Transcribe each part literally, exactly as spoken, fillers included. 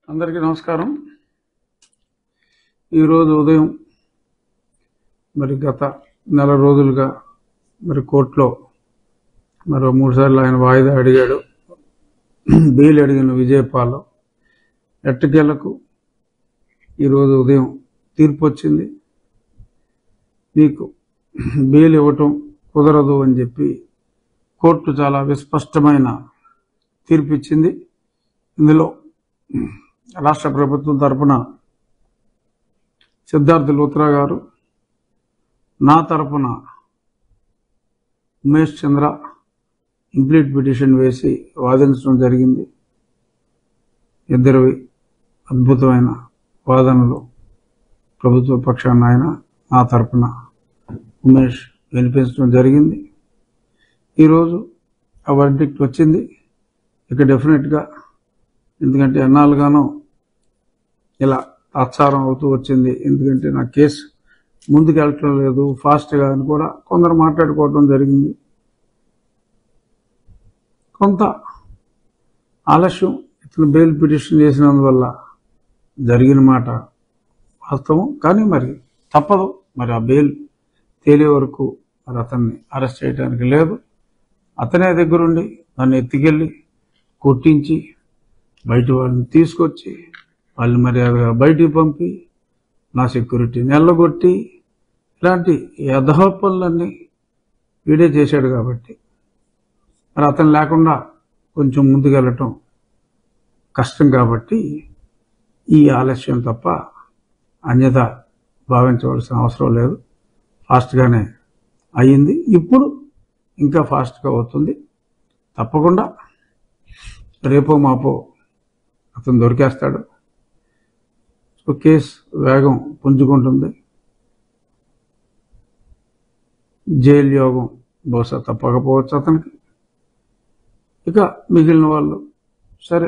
అందరికీ నమస్కారం. ఈరోజు ఉదయం మరి గత నెల రోజులుగా మరి కోర్టులో మరో మూడు సార్లు ఆయన వాయిదా అడిగాడు. బెయిల్ అడిగిన విజయపాల్ ఎట్టకేలకు ఈరోజు ఉదయం తీర్పు వచ్చింది. నీకు బెయిల్ ఇవ్వటం కుదరదు అని చెప్పి కోర్టు చాలా విస్పష్టమైన తీర్పు ఇచ్చింది. ఇందులో రాష్ట్ర ప్రభుత్వం తరపున సిద్ధార్థ లూత్రా గారు, నా తరపున ఉమేష్ చంద్ర ఇంప్లీట్ పిటిషన్ వేసి వాదించడం జరిగింది. ఇద్దరివి అద్భుతమైన వాదనలు ప్రభుత్వ పక్షాన ఆయన, నా తరపున ఉమేష్ వినిపించడం జరిగింది. ఈరోజు ఆ వర్డిక్ట్ వచ్చింది. ఇక డెఫినెట్గా ఎందుకంటే ఎన్నాళ్ళుగానో ఇలా తాత్సారం అవుతూ వచ్చింది. ఎందుకంటే నా కేసు ముందుకు వెళ్ళటం లేదు ఫాస్ట్గా అని కూడా కొందరు మాట్లాడుకోవడం జరిగింది. కొంత ఆలస్యం ఇతను బెయిల్ పిటిషన్ చేసినందువల్ల జరిగిన మాట వాస్తవం. కానీ మరి తప్పదు, మరి ఆ బెయిల్ తేలే వరకు మరి అతన్ని అరెస్ట్ చేయడానికి లేదు. అతనే దగ్గరుండి నన్ను ఎత్తికెళ్ళి కొట్టించి బయట వాళ్ళని తీసుకొచ్చి వాళ్ళని మర్యాదగా బయటికి పంపి నా సెక్యూరిటీని ఎల్లగొట్టి ఇలాంటి యథాహ పనులన్నీ వీడే చేశాడు. కాబట్టి మరి అతను లేకుండా కొంచెం ముందుకెళ్ళటం కష్టం. కాబట్టి ఈ ఆలస్యం తప్ప అన్యత భావించవలసిన అవసరం లేదు. ఫాస్ట్గానే అయ్యింది. ఇప్పుడు ఇంకా ఫాస్ట్గా అవుతుంది. తప్పకుండా రేపో మాపో అతను దొరికేస్తాడు. సో కేసు వేగం పుంజుకుంటుంది. జైలు యోగం బహుశా తప్పకపోవచ్చు అతనికి. ఇక మిగిలిన వాళ్ళు సరే,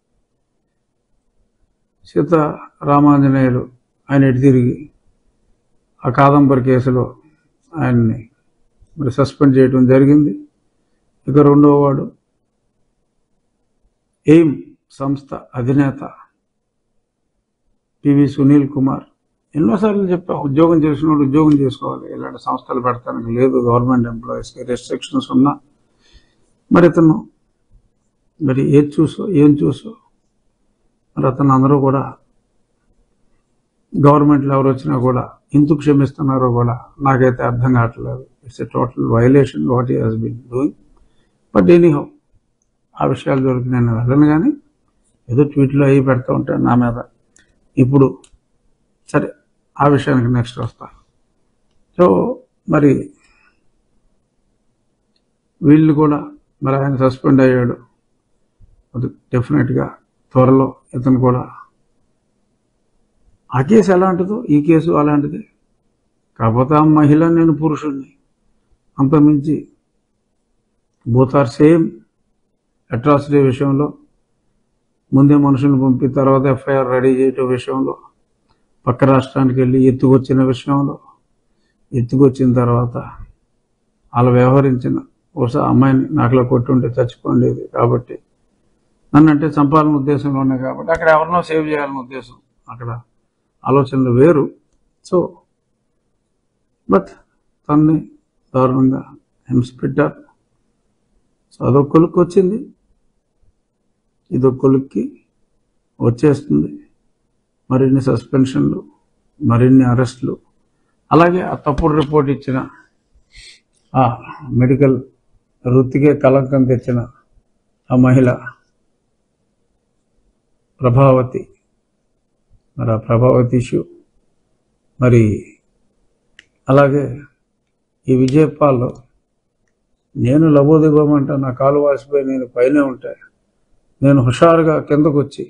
సీతారామాంజనేయులు ఆయన ఎటు తిరిగి ఆ కాదంబరి కేసులో ఆయన్ని మరి సస్పెండ్ చేయడం జరిగింది. ఇక రెండో వాడు ఎయిమ్ సంస్థ అధినేత పివి సునీల్ కుమార్. ఎన్నోసార్లు చెప్పా, ఉద్యోగం చేసిన వాళ్ళు ఉద్యోగం చేసుకోవాలి, ఇలాంటి సంస్థలు పెడతానికి లేదు. గవర్నమెంట్ ఎంప్లాయీస్కి రెస్ట్రిక్షన్స్ ఉన్నా మరి అతను మరి ఏది చూసో ఏం చూసో మరి అతను అందరూ కూడా గవర్నమెంట్లో ఎవరు వచ్చినా కూడా ఎందుకు క్షమిస్తున్నారో కూడా నాకైతే అర్థం కావట్లేదు. It's a total violation what he has been doing. But anyhow ఆ విషయాల జోలికి నేను వెళ్ళను. కానీ ఏదో ట్వీట్లో అవి పెడతా ఉంటాను నా మీద. ఇప్పుడు సరే, ఆ విషయానికి నెక్స్ట్ వస్తా. సో మరి వీళ్ళు కూడా మరి ఆయన సస్పెండ్ అయ్యాడు. అది డెఫినెట్గా త్వరలో ఇతను కూడా ఆ కేసు ఎలాంటిదో ఈ కేసు అలాంటిది. కాకపోతే ఆ మహిళ, నేను పురుషుడిని, అంతమించి బోత్ ఆర్ సేమ్. అట్రాసిటీ విషయంలో ముందే మనుషులను పంపి తర్వాత ఎఫ్ఐఆర్ రెడీ చేయటం విషయంలో, పక్క రాష్ట్రానికి వెళ్ళి ఎత్తుకొచ్చిన విషయంలో, ఎత్తుకొచ్చిన తర్వాత అలా వ్యవహరించిన బహుశా అమ్మాయిని నాకులా కొట్టుంటే చచ్చిపోండేది. కాబట్టి నన్ను అంటే చంపాలన్న ఉద్దేశంలో ఉన్నాయి. కాబట్టి అక్కడ ఎవరినో సేవ్ చేయాలన్న ఉద్దేశం, అక్కడ ఆలోచనలు వేరు. సో బట్ తన్ని దారుణంగా హింస పెట్టారు. సో అదొక కొలుక్కి వచ్చింది, ఇదొక కొలుక్కి వచ్చేస్తుంది. మరిన్ని సస్పెన్షన్లు, మరిన్ని అరెస్టులు. అలాగే ఆ తప్పుడు రిపోర్ట్ ఇచ్చిన ఆ మెడికల్ వృత్తికే కలంకం తెచ్చిన ఆ మహిళ ప్రభావతి, మరి ఆ ప్రభావతి ఇష్యూ, మరి అలాగే ఈ విజయపాల్, నేను లబోదిబోమంటా నా కాలు వాసిపోయి నేను పైనే ఉంటే నేను హుషారుగా కిందకు వచ్చి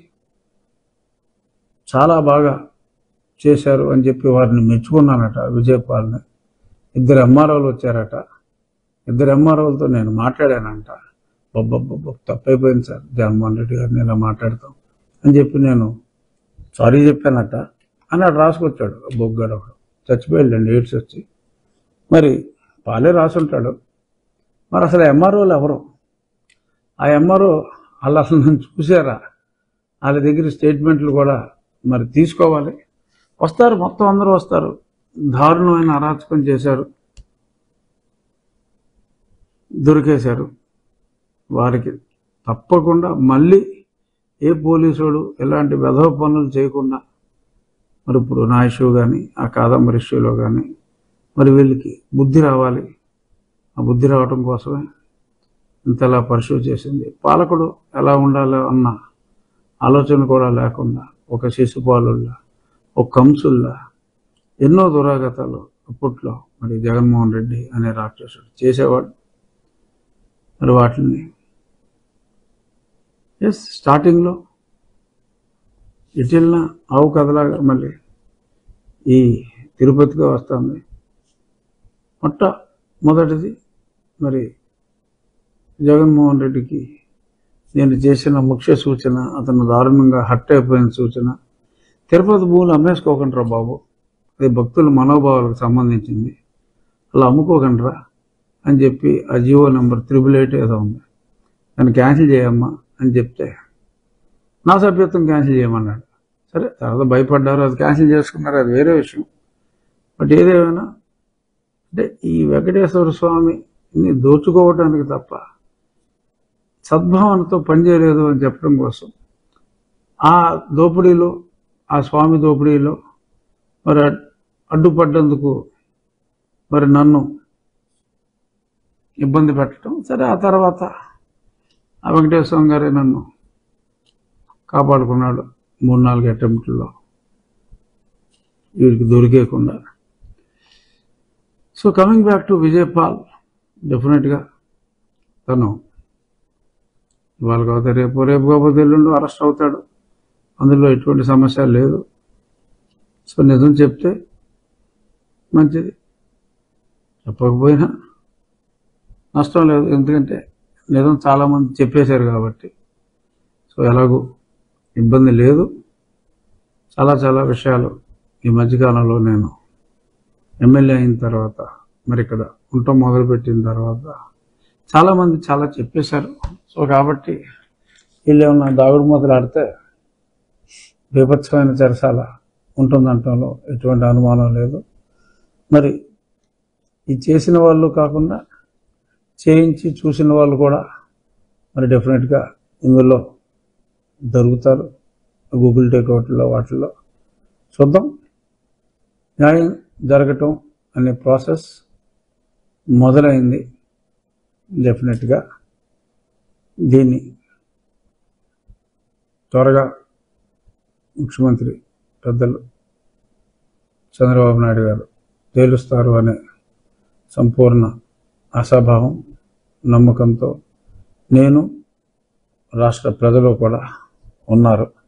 చాలా బాగా చేశారు అని చెప్పి వారిని మెచ్చుకున్నానట విజయపాల్ని. ఇద్దరు ఎంఆర్ఓలు వచ్చారట. ఇద్దరు ఎంఆర్ఓలతో నేను మాట్లాడానంట. బొబ్బబ్బొబ్బ తప్పైపోయింది సార్, జగన్మోహన్ రెడ్డి గారిని ఇలా మాట్లాడతాం అని చెప్పి నేను సారీ చెప్పానట అని అటు రాసుకొచ్చాడు. బొగ్గాడు ఒకడు చచ్చిపోయాడండి ఎయిడ్స్ వచ్చి. మరి పాలే రాసుంటాడు. మరి అసలు ఎంఆర్ఓలు ఎవరు? ఆ ఎంఆర్ఓ వాళ్ళు అసలు నన్ను చూసారా? వాళ్ళ దగ్గర స్టేట్మెంట్లు కూడా మరి తీసుకోవాలి. వస్తారు, మొత్తం అందరూ వస్తారు. దారుణమైన అరాచకం చేశారు, దొరికేశారు. వారికి తప్పకుండా మళ్ళీ ఏ పోలీసుడు ఎలాంటి వెధవ పనులు చేయకుండా మరి ఇప్పుడు నా ఇష్యూ కానీ ఆ కాదంబరి ఇష్యూలో కానీ మరి వీళ్ళకి బుద్ధి రావాలి. ఆ బుద్ధి రావటం కోసమే ఇంతలా పర్సూ చేసింది. పాలకుడు ఎలా ఉండాలో అన్న ఆలోచన కూడా లేకుండా ఒక శిశుపాలుల్లా, ఒక కంసుల్లా ఎన్నో దురాగతాలు అప్పట్లో మరి జగన్మోహన్ రెడ్డి అనే రాక్షసుడు చేసేవాడు. మరి వాటిని ఎస్ స్టార్టింగ్లో ఇటిల్న ఆవు కథలాగా మళ్ళీ ఈ తిరుపతిగా వస్తుంది. మొట్ట మొదటిది మరి జగన్మోహన్ రెడ్డికి నేను చేసిన ముఖ్య సూచన, అతను దారుణంగా హట్ అయిపోయిన సూచన, తిరుపతి భూములు అమ్మేసుకోకండిరా బాబు, అది భక్తుల మనోభావాలకు సంబంధించింది, అలా అమ్ముకోకండిరా అని చెప్పి ఆ జియో నెంబర్ త్రిబుల్ ఎయిట్ ఏదో ఉంది, దాన్ని క్యాన్సిల్ చేయమ్మా అని చెప్తే నా సభ్యత్వం క్యాన్సిల్ చేయమన్నాడు. సరే, తర్వాత భయపడ్డారు, అది క్యాన్సిల్ చేసుకున్నారు, అది వేరే విషయం. బట్ ఏదేమైనా అంటే ఈ వెంకటేశ్వర స్వామిని దోచుకోవడానికి తప్ప సద్భావనతో పనిచేయలేదు అని చెప్పడం కోసం ఆ దోపిడీలో, ఆ స్వామి దోపిడీలో మరి అడ్డుపడ్డందుకు మరి నన్ను ఇబ్బంది పెట్టడం. సరే, ఆ తర్వాత ఆ వెంకటేశ్వర స్వామి గారే నన్ను కాపాడుకున్నాడు మూడు నాలుగు అటెంప్ట్లో వీడికి దొరికేయకుండా. So coming back to Vijaypal, డెఫినెట్గా తను ఇవాళ కాకపోతే రేపు, రేపు కాకపోతే ఎల్లుండి అరెస్ట్ అవుతాడు, అందులో ఎటువంటి సమస్య లేదు. సో నిజం చెప్తే మంచిది, చెప్పకపోయినా నష్టం లేదు, ఎందుకంటే నిజం చాలామంది చెప్పేశారు కాబట్టి. సో ఎలాగూ ఇబ్బంది లేదు. చాలా చాలా విషయాలు ఈ మధ్యకాలంలో నేను ఎమ్మెల్యే అయిన తర్వాత మరి ఇక్కడ ఉండటం మొదలుపెట్టిన తర్వాత చాలామంది చాలా చెప్పేశారు. సో కాబట్టి వీళ్ళు ఏమన్నా దాగుడు మూతలు ఆడితే బీభత్సమైన చెరసాల ఉంటుందంటంలో ఎటువంటి అనుమానం లేదు. మరి ఈ చేసిన వాళ్ళు కాకుండా చేయించి చూసిన వాళ్ళు కూడా మరి డెఫినెట్గా ఇందులో దొరుకుతారు, గూగుల్ టేక్అవుట్లో వాటిల్లో. చూద్దాం, న్యాయం జరగటం అనే ప్రాసెస్ మొదలైంది. డెఫినెట్గా దీన్ని త్వరగా ముఖ్యమంత్రి పెద్దలు చంద్రబాబు నాయుడు గారు తేలుస్తారు అనే సంపూర్ణ ఆశాభావం, నమ్మకంతో నేను, రాష్ట్ర ప్రజలు కూడా ఉన్నారు.